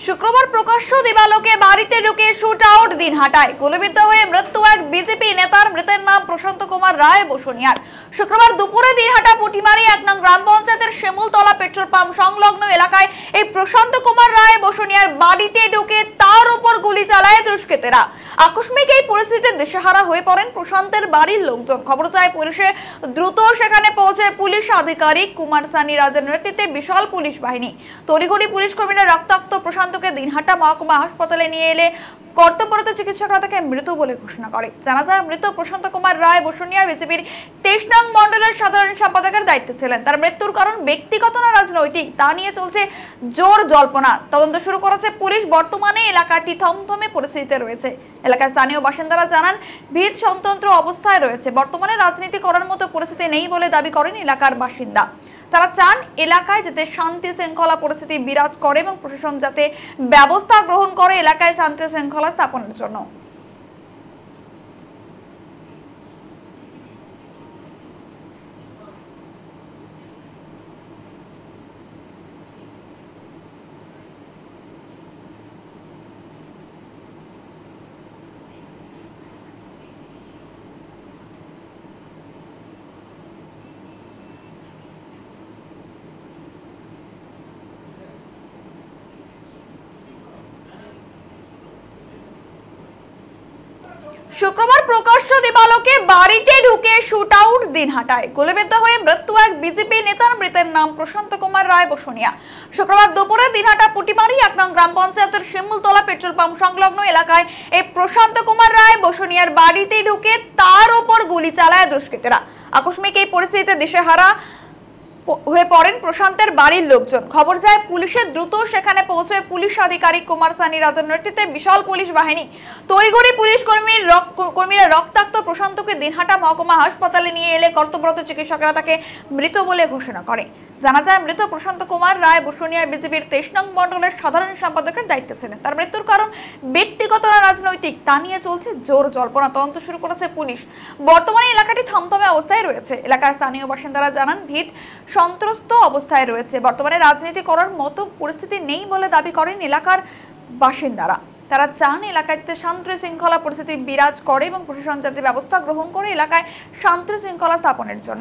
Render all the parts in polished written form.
শুক্রবার প্রকাশ্য দিবালোকে বাড়িতে ঢুকে শুট আউট দিনহাটায় গুলিবিদ্ধ হয়ে মৃত্যু এক বিজেপি নেতার। মৃতের নাম প্রশান্ত কুমার রায় বসুনিয়ার। শুক্রবার দুপুরে দিনহাটা পুটিমারি 1 নং গ্রাম পঞ্চায়েতের শিমুলতলা পেট্রোল পাম্প সংলগ্ন এলাকায় এই প্রশান্ত কুমার রায় বসুনিয়ার বাড়িতে ঢুকে তার উপর গুলি চালায় দুষ্কৃতীরা। আকস্মিক এই পরিস্থিতিতে দিশেহারা হয়ে পড়েন প্রশান্তের বাড়ির লোকজন। খবর চায় পুলিশে দ্রুত সেখানে পৌঁছে পুলিশ আধিকারিক কুমার সানি রাজের নেতৃত্বে বিশাল পুলিশ বাহিনী। তড়িঘড়ি পুলিশ কর্মীরা রক্তাক্ত প্রশান্তকে দিনহাটা মহকুমা হাসপাতালে নিয়ে এলে কর্তব্যরত চিকিৎসকরা তাকে মৃত বলে ঘোষণা করে। জানা যায়, মৃত প্রশান্ত কুমার রায় বসুনিয়া বিজেপির 23 নং মণ্ডলের সাধারণ সম্পাদকের দায়িত্বে ছিলেন। তার মৃত্যুর কারণ ব্যক্তিগত না রাজনৈতিক তা নিয়ে চলছে জোর জল্পনা। তদন্ত শুরু করেছে পুলিশ। বর্তমানে এলাকাটি থমথমে পরিস্থিতিতে রয়েছে। এলাকার স্থানীয় বাসিন্দারা জানান, ভিড় স্বতন্ত্র অবস্থায় রয়েছে। বর্তমানে রাজনীতি করার মতো পরিস্থিতি নেই বলে দাবি করেন এলাকার বাসিন্দা। তারা চান এলাকায় যাতে শান্তি শৃঙ্খলা পরিস্থিতি বিরাজ করে এবং প্রশাসন যাতে ব্যবস্থা গ্রহণ করে এলাকায় শান্তি শৃঙ্খলা স্থাপনের জন্য। শুক্রবার প্রকাশ্য দিবালোকে বাড়িতে ঢুকে শুট আউট দিনহাটায় গুলিবিদ্ধ হয়ে মৃত্যু এক বিজেপি নেতার। মৃতের নাম প্রশান্ত কুমার রায় বসুনিয়া। শুক্রবার দুপুরে দিনহাটা পুটিমারি 1 নং গ্রাম পঞ্চায়েতের শিমুলতলা পেট্রোল পাম্প সংলগ্ন এলাকায় এই প্রশান্ত কুমার রায় বসুনিয়ার বাড়িতে ঢুকে তার উপর গুলি চালায় দুষ্কৃতীরা। আকস্মিক এই পরিস্থিতিতে দিশেহারা হয়ে পড়েন প্রশান্তের বাড়ির লোকজন। খবর যায় পুলিশে দ্রুত সেখানে পৌঁছে পুলিশ আধিকারিক কুমার সানি রাজের নেতৃত্বে বিশাল পুলিশ বাহিনী। তড়িঘড়ি পুলিশ কর্মীরা রক্তাক্ত প্রশান্তকে দিনহাটা মহকুমা হাসপাতালে নিয়ে এলে কর্তব্যরত চিকিৎসকরা তাকে মৃত বলে ঘোষণা করে। জানা যায়, মৃত প্রশান্ত কুমার রায় বসুনিয়া বিজেপির 23 নং মণ্ডলের সাধারণ সম্পাদকের দায়িত্বে ছিলেন। তার মৃত্যুর কারণ ব্যক্তিগত না রাজনৈতিক তা নিয়ে চলছে জোর জল্পনা। তদন্ত শুরু করেছে পুলিশ। বর্তমানে এলাকাটি থমথমে অবস্থায় রয়েছে। এলাকার স্থানীয় বাসিন্দারা জানান, ভিড় সন্ত্রস্ত অবস্থায় রয়েছে। বর্তমানে রাজনীতি করার মতো পরিস্থিতি নেই বলে দাবি করেন এলাকার বাসিন্দারা। তারা চান এলাকাতে শান্তি শৃঙ্খলা পরিস্থিতি বিরাজ করে এবং প্রশাসন যাতে ব্যবস্থা গ্রহণ করে এলাকায় শান্তি শৃঙ্খলা স্থাপনের জন্য।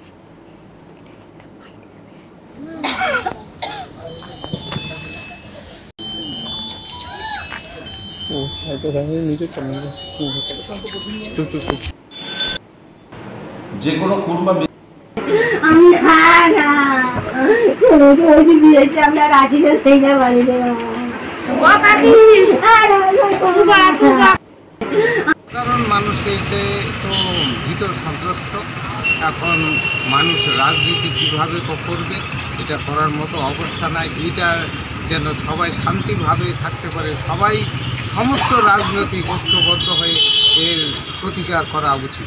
যে কোনো কুরমা আমি আমরা রাজি সেই বাড়ি কারণ মানুষ এইতে তো ভিতর সন্ত্রস্ত। এখন মানুষ রাজনীতি কীভাবে করবে এটা করার মতো অবস্থা নাই। এটা যেন সবাই শান্তিভাবে থাকতে পারে, সবাই সমস্ত রাজনৈতিক ঐক্যবদ্ধ হয়ে এর প্রতিকার করা উচিত।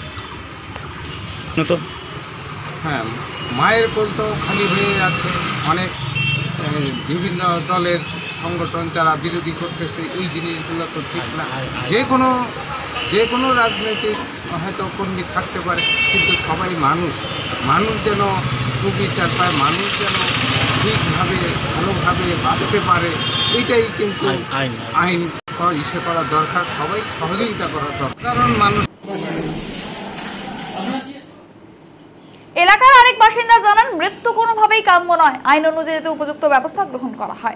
হ্যাঁ, মায়ের কোল তো খালি হয়ে আছে। অনেক বিভিন্ন দলের সংগঠন যারা বিরোধী করতেছে, এই জিনিসগুলো তো ঠিক না। যে কোনো রাজনৈতিক হয়তো কর্মী থাকতে পারে, কিন্তু সবাই মানুষ যেন সুবিচার পায়, মানুষ যেন ঠিকভাবে ভালোভাবে বাঁচতে পারে, এইটাই কিন্তু আইন ইসে করা দরকার। সবাই সহযোগিতা করা দরকার, কারণ মানুষ। এলাকার আরেক বাসিন্দা জানান, মৃত্যু কোনোভাবেই কাম্য নয়। আইন অনুযায়ী উপযুক্ত ব্যবস্থা গ্রহণ করা হয়।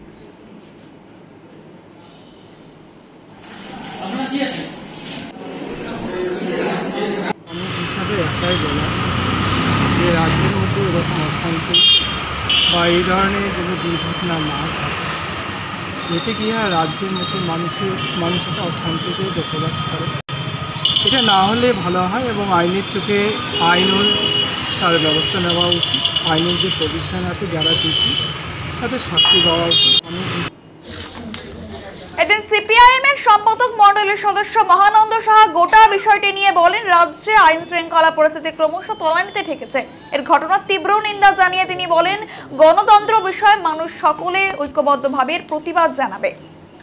হিসাবে একটাই বলা যে রাজ্যের মধ্যে এরকম অশান্তি বা এই ধরনের কোনো দুর্ঘটনা না থাকে, এতে কি হয় রাজ্যের মধ্যে মানুষেরা অশান্তিতে বসবাস করে। এটা না হলে ভালো হয় এবং আইনের চোখে আইনও তার ব্যবস্থা নেওয়া উচিত। আইনের যে প্রতিষ্ঠান আছে যারা দোষী তাদের শাস্তি দেওয়া উচিত। এদিন সিপিআইএম এর সম্পাদক মণ্ডলের সদস্য মহানন্দ সাহা গোটা বিষয়টি নিয়ে বলেন, রাজ্যে আইন শৃঙ্খলা পরিস্থিতি ক্রমশ তলানিতে ঠেকেছে। এর ঘটনার তীব্র নিন্দা জানিয়ে তিনি বলেন, গণতন্ত্র বিষয়ে মানুষ সকলে ঐক্যবদ্ধভাবে প্রতিবাদ জানাবে।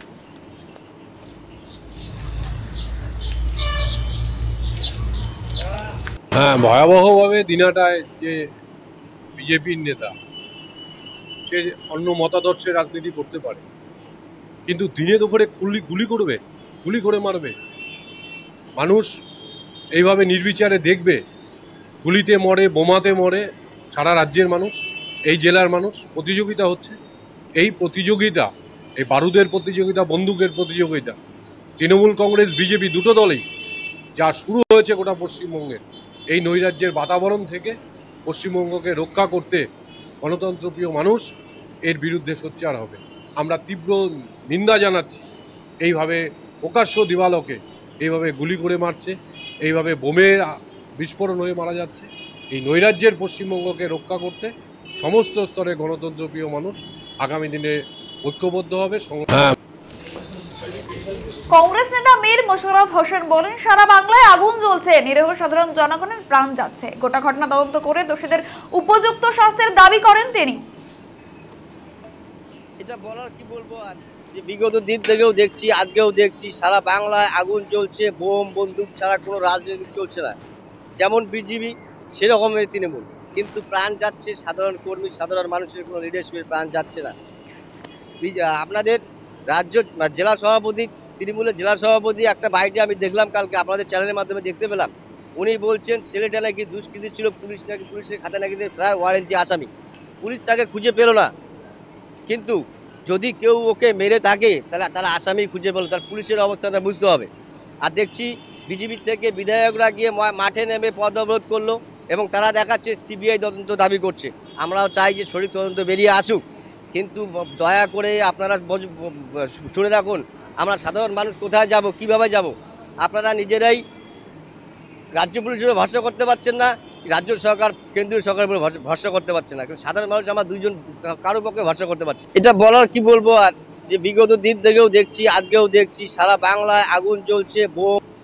হ্যাঁ, ভয়াবহভাবে দিনহাটায় যে বিজেপির নেতা সে অন্য মতাদর্শে রাজনীতি করতে পারে, কিন্তু দিনে দুপুরে গুলি করবে, গুলি করে মারবে। মানুষ এইভাবে নির্বিচারে দেখবে গুলিতে মরে, বোমাতে মরে সারা রাজ্যের মানুষ, এই জেলার মানুষ। প্রতিযোগিতা হচ্ছে, এই প্রতিযোগিতা, এই বারুদের প্রতিযোগিতা, বন্দুকের প্রতিযোগিতা তৃণমূল কংগ্রেস বিজেপি দুটো দলেই যা শুরু হয়েছে গোটা পশ্চিমবঙ্গের এই নৈরাজ্যের বাতাবরণ থেকে পশ্চিমবঙ্গকে রক্ষা করতে গণতন্ত্রপ্রিয় মানুষ এর বিরুদ্ধে সোচ্চার হবে। আমরা তীব্র নিন্দা জানাচ্ছি এইভাবে প্রকাশ্য দিবালোকে এইভাবে গুলি করে মারছে, এইভাবে বোমের বিস্ফোরণ হয়ে মারা যাচ্ছে। এই নৈরাজ্যের পশ্চিমবঙ্গকে রক্ষা করতে সমস্ত স্তরে গণতন্ত্রপ্রিয় মানুষ আগামী দিনে ঐক্যবদ্ধ হবে। কংগ্রেস নেতা মীর মোশাররফ হোসেন বলেন, সারা বাংলায় আগুন জ্বলছে, নিরীহ সাধারণ জনগণের প্রাণ যাচ্ছে। গোটা ঘটনা তদন্ত করে দোষীদের উপযুক্ত শাস্তির দাবি করেন তিনি। এটা বলার কি বলবো আর, যে বিগত দিন থেকেও দেখছি, আজকেও দেখছি, সারা বাংলায় আগুন জ্বলছে, বোম বন্দুক ছাড়া কোনো রাজনীতি চলছে না। যেমন বিজেপি সেরকমের তৃণমূল, কিন্তু প্রাণ যাচ্ছে সাধারণ কর্মী, সাধারণ মানুষের কোনো লিডারশিপের প্রাণ যাচ্ছে না। আপনাদের রাজ্য জেলা সভাপতি, তৃণমূলের জেলা সভাপতি একটা বাইটে আমি দেখলাম কালকে আপনাদের চ্যানেলের মাধ্যমে দেখতে পেলাম। উনি বলছেন ছেলেটা নাকি দুষ্কৃতী ছিল, পুলিশের খাতা নাকি প্রায় ওয়ারেন্টি আসামি, পুলিশ তাকে খুঁজে পেল না। কিন্তু যদি কেউ ওকে মেরে থাকে তাহলে তারা আসামি খুঁজে পেল, তার পুলিশের অবস্থাটা বুঝতে হবে। আর দেখছি বিজেপি থেকে বিধায়করা গিয়ে মাঠে নেমে পদ অবরোধ করলো এবং তারা দেখাচ্ছে সিবিআই তদন্ত দাবি করছে। আমরাও চাই যে সঠিক তদন্ত বেরিয়ে আসুক, কিন্তু দয়া করে আপনারা শুনে রাখুন, আমরা সাধারণ মানুষ কোথায় যাব, কিভাবে যাব? আপনারা নিজেরাই রাজ্য পুলিশের ভরসা করতে পারছেন না, রাজ্য সরকার কেন্দ্রীয় সরকারের উপর ভরসা করতে পারছে না, কিন্তু সাধারণ মানুষ আমরা দুইজন কারোর পক্ষে ভরসা করতে পারছি। এটা বলার কি বলবো আর, যে বিগত দিন থেকেও দেখছি, আজকেও দেখছি, সারা বাংলায় আগুন জ্বলছে, বোম